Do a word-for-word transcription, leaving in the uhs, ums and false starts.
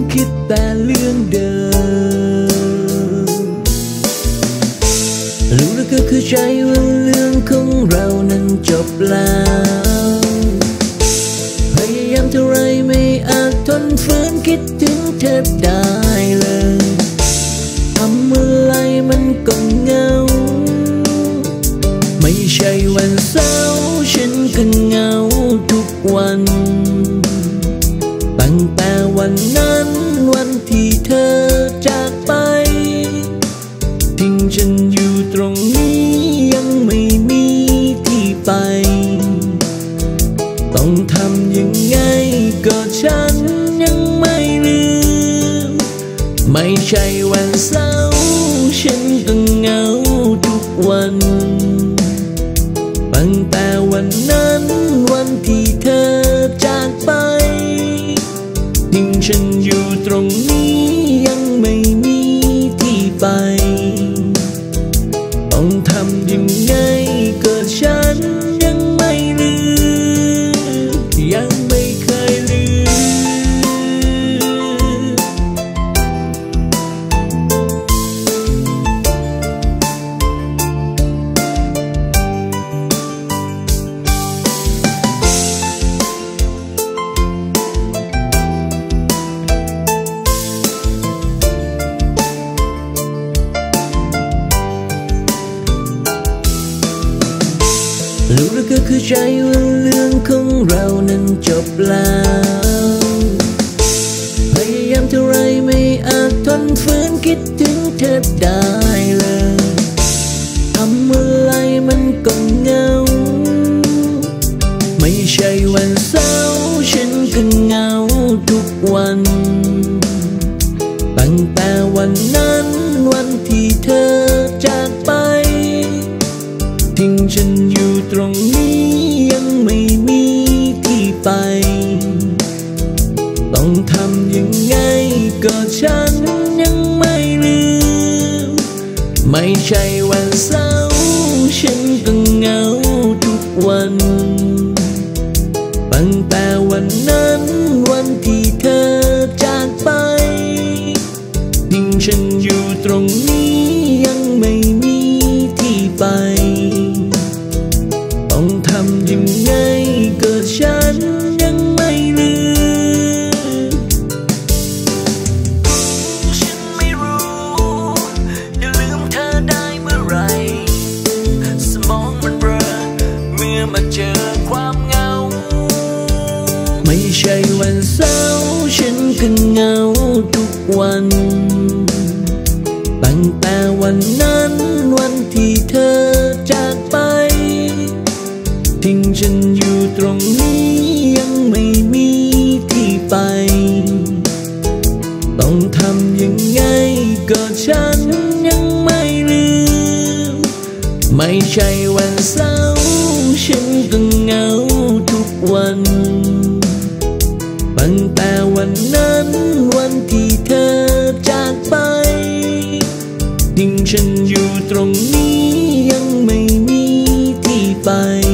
คิดแต่เรื่องเดิมรู้แล้วก็คือใจว่าเรื่องของเรานั้นจบแล้วพยายามเท่าไรไม่อาจทนฝืนคิดถึงเธอได้เลยทำอะไรมันก็เหงาไม่ใช่วันเสาร์ฉันก็เหงาทุกวันตั้งแต่วันนั้นวันที่เธอจากไปทิ้งฉันอยู่ตรงนี้ยังไม่มีที่ไปต้องทำยังไงก็ฉันยังไม่ลืมไม่ใช่วันเสาร์ฉันก็เหงาทุกวันตั้งแต่วันนั้นวันที่เธอจากไปทิ้งฉันอยู่ตรงนี้ยังไม่มีที่ไปต้องทำยังไงก็ฉันยังไม่ลืมยังไม่เคยลืมรู้แล้วก็คือใจว่าเรื่องของเรานั้นจบแล้วพยายามเท่าไรไม่อาจทนฝืนคิดถึงเธอได้เลยทำอะไรมันก็เหงาไม่ใช่วันเสาร์ฉันก็เหงาทุกวันตั้งแต่วันนั้นวันที่เธอจากไปทิ้งฉันอยู่ตรงนี้ยังไม่มีที่ไปต้องทำยังไงก็ฉันยังไม่ลืมไม่ใช่วันเสาร์ฉันก็เหงาทุกวันตั้งแต่วันนั้นวันที่เธอจากไปทิ้งฉันอยู่ตรงนี้ยังไม่มีที่ไปต้องทำยังไงก็ฉันยังไม่ลืมฉันไม่รู้จะลืมเธอได้เมื่อไรสมองมันเบลอเมื่อมาเจอความเหงาไม่ใช่วันเสาร์ฉันก็เหงาทุกวันตั้งแต่วันนั้นวันที่เธอจากไปทิ้งฉันอยู่ตรงนี้ยังไม่มีที่ไปต้องทำยังไงก็ฉันยังไม่ลืมไม่ใช่วันเสาร์ฉันก็เหงาทุกวันตั้งแต่วันนั้นวันที่เธอจากไปทิ้งฉันอยู่ตรงนี้ยังไม่มีที่ไป